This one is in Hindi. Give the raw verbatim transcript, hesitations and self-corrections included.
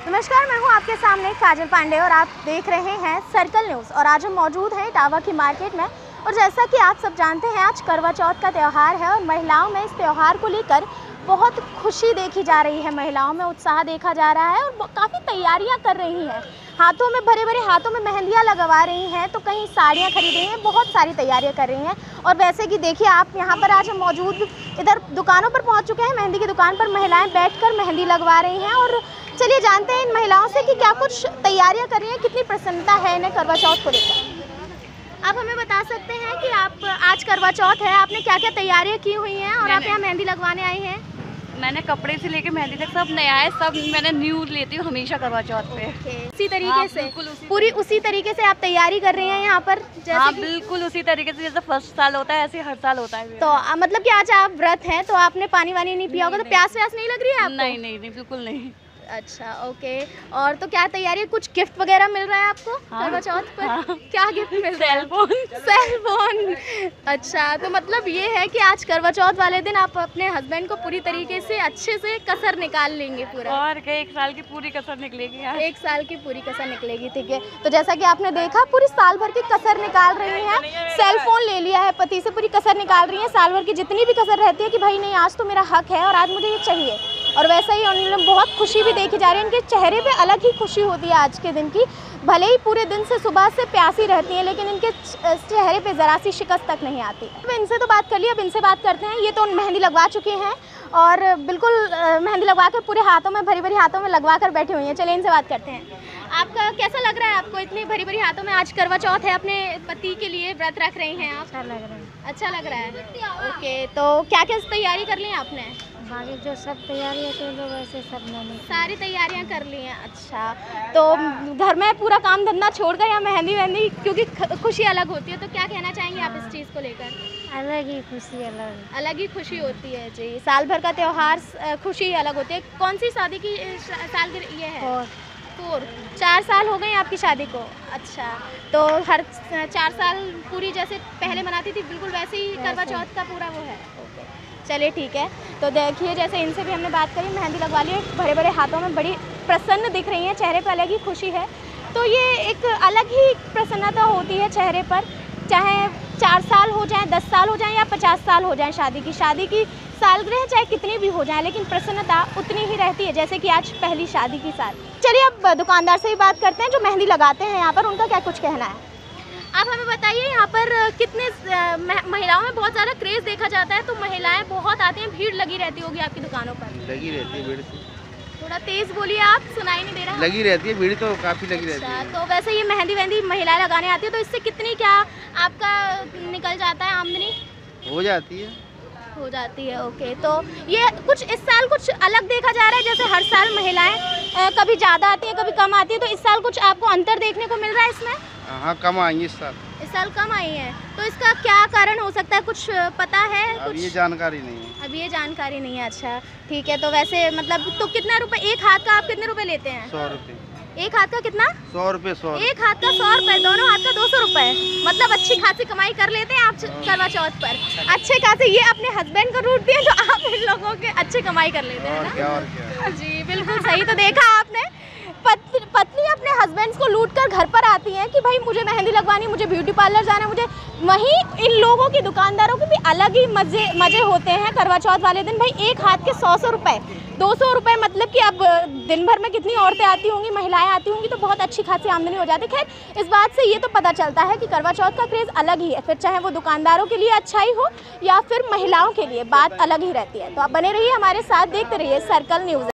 नमस्कार, मैं हूं आपके सामने काजल पांडे और आप देख रहे हैं सर्कल न्यूज़। और आज हम मौजूद हैं इटावा की मार्केट में। और जैसा कि आप सब जानते हैं, आज करवा चौथ का त्यौहार है और महिलाओं में इस त्यौहार को लेकर बहुत खुशी देखी जा रही है। महिलाओं में उत्साह देखा जा रहा है और काफ़ी तैयारियां कर रही हैं। हाथों में भरे भरे हाथों में मेहंदियां लगवा रही हैं, तो कहीं साड़ियां खरीद रही हैं, बहुत सारी तैयारियां कर रही हैं। और वैसे कि देखिए आप यहाँ पर आज हम मौजूद इधर दुकानों पर पहुँच चुके हैं। मेहंदी की दुकान पर महिलाएँ बैठ कर मेहंदी लगवा रही हैं। और चलिए जानते हैं इन महिलाओं से कि क्या कुछ तैयारियां कर रही हैं, कितनी प्रसन्नता है इन्हें करवा चौथ को लेकर। आप हमें बता सकते हैं कि आप आज करवा चौथ है, आपने क्या क्या तैयारियां की हुई हैं और आप यहाँ मेहंदी लगवाने आई हैं? मैंने कपड़े से लेके मेहंदी तक सब नया है, सब मैंने न्यू लेती हूँ हमेशा करवा चौथ पे। उसी तरीके हाँ, से उसी पूरी उसी तरीके से आप तैयारी कर रही हैं यहाँ पर? जैसे हाँ बिल्कुल उसी तरीके से जैसे फर्स्ट साल होता है ऐसे हर साल होता है। तो आ, मतलब कि आज आप व्रत हैं तो आपने पानी वानी नहीं पिया होगा, तो प्यास व्यास नहीं लग रही है आपको? नहीं नहीं नहीं बिल्कुल नहीं। अच्छा ओके। और तो क्या तैयारी है, कुछ गिफ्ट वगैरह मिल रहा है आपको हाँ, करवा चौथ पर? हाँ, क्या गिफ्ट मिल रहा है? Cell phone. Cell phone. अच्छा, तो मतलब ये है कि आज करवा चौथ वाले दिन आप अपने हस्बैंड को पूरी तरीके से अच्छे से कसर निकाल लेंगे पूरा। और क्या, एक साल की पूरी कसर निकलेगी यार। एक साल की पूरी कसर निकलेगी, ठीक है। तो जैसा कि आपने देखा पूरी साल भर की कसर निकाल रही हैं। सेल फोन ले लिया है पति से, पूरी कसर निकाल रही हैं। साल भर की जितनी भी कसर रहती है कि भाई नहीं आज तो मेरा हक है और आज मुझे ये चाहिए। और वैसा ही उन्होंने बहुत खुशी भी देखी जा रही है, इनके चेहरे पे अलग ही खुशी होती है आज के दिन की। भले ही पूरे दिन से सुबह से प्यासी रहती हैं, लेकिन इनके चेहरे पे ज़रा सी शिकस्त तक नहीं आती। अब इनसे तो बात कर ली, अब इनसे बात करते हैं। ये तो मेहंदी लगवा चुके हैं और बिल्कुल मेहंदी लगवा कर पूरे हाथों में भरी भरी हाथों में लगवा कर बैठी हुई हैं। चलिए इनसे बात करते हैं। आपका कैसा लग रहा है? आपको इतनी भरी भरी हाथों में आज करवा चौथ है, अपने पति के लिए व्रत रख रही हैं आप? अच्छा लग रहा है। अच्छा लग रहा है, ओके। तो क्या क्या तैयारी कर ली है आपने? बाकी जो सब तैयारी है तो वैसे सब मैंने सारी तैयारियां कर ली हैं। अच्छा, तो घर में पूरा काम धंधा छोड़कर यहाँ मेहंदी वहंदी, क्योंकि खुशी अलग होती है, तो क्या कहना चाहेंगे आप इस चीज़ को लेकर? अलग ही खुशी अलग अलग ही खुशी होती है जी। साल भर का त्यौहार, खुशी अलग होती है। कौन सी शादी की साल ये है? और फोर चार साल हो गए आपकी शादी को? अच्छा, तो हर चार साल पूरी जैसे पहले मनाती थी बिल्कुल वैसे ही करवा चौथ का पूरा वो है? ओके, चलिए ठीक है। तो देखिए जैसे इनसे भी हमने बात करी, मेहंदी लगवा ली, भरे भरे हाथों में बड़ी प्रसन्न दिख रही हैं, चेहरे पर अलग ही खुशी है। तो ये एक अलग ही प्रसन्नता होती है चेहरे पर, चाहे चार साल हो जाएं, दस साल हो जाएं या पचास साल हो जाएं शादी की शादी की सालगिरह चाहे कितनी भी हो जाए, लेकिन प्रसन्नता उतनी ही रहती है जैसे कि आज पहली शादी की साल। चलिए अब दुकानदार से भी बात करते हैं जो मेहंदी लगाते हैं यहाँ पर, उनका क्या कुछ कहना है। आप हमें बताइए यहाँ पर कितने महिलाओं में बहुत ज़्यादा क्रेज़ देखा जाता है, तो महिलाएं बहुत आती हैं, भीड़ लगी रहती होगी आपकी दुकानों पर? लगी रहती है भीड़ से। थोड़ा तेज बोलिए, आप सुनाई नहीं दे रहा। लगी रहती है भीड़ तो काफ़ी लगी रहती है। तो वैसे ये मेहंदी वहंदी महिलाएं लगाने आती है, तो इससे कितनी क्या आपका निकल जाता है आमदनी? हो जाती है हो जाती है, ओके। तो ये कुछ इस साल कुछ अलग देखा जा रहा है, जैसे हर साल महिलाएं कभी ज़्यादा आती हैं कभी कम आती हैं, तो इस साल कुछ आपको अंतर देखने को मिल रहा है इसमें? हाँ कम आई इस साल। इस साल कम आई हैं, तो इसका क्या कारण हो सकता है, कुछ पता है? अब कुछ ये जानकारी नहीं है। अब ये जानकारी नहीं है। अच्छा ठीक है। तो वैसे मतलब तो कितना रुपए एक हाथ का, आप कितने रुपए लेते हैं? सौ रुपये। एक हाथ का कितना? सौ रुपये। सौ एक हाथ का सौ रुपए, दोनों हाथ का दो सौ रुपए। मतलब अच्छी खासी कमाई कर लेते हैं आप करवा चौथ पर। अच्छे खासे ये अपने हस्बैंड को रूट दिए तो आप इन लोगों के अच्छे कमाई कर लेते हैं और ना? क्या और क्या। जी बिल्कुल सही। तो देखा आपने, पत्नी पत्नी अपने हस्बैंड को लूट कर घर पर आती हैं कि भाई मुझे मेहंदी लगवानी, मुझे ब्यूटी पार्लर जाना, मुझे वहीं इन लोगों की दुकानदारों के भी अलग ही मजे मजे होते हैं करवा चौथ वाले दिन। भाई एक हाथ के सौ सौ रुपये, दो सौ रुपये, मतलब कि अब दिन भर में कितनी औरतें आती होंगी, महिलाएं आती होंगी, तो बहुत अच्छी खासी आमदनी हो जाती है। खैर इस बात से ये तो पता चलता है कि करवा चौथ का क्रेज़ अलग ही है, फिर चाहे वो दुकानदारों के लिए अच्छा ही हो या फिर महिलाओं के लिए, बात अलग ही रहती है। तो आप बने रहिए हमारे साथ, देखते रहिए सर्कल न्यूज़।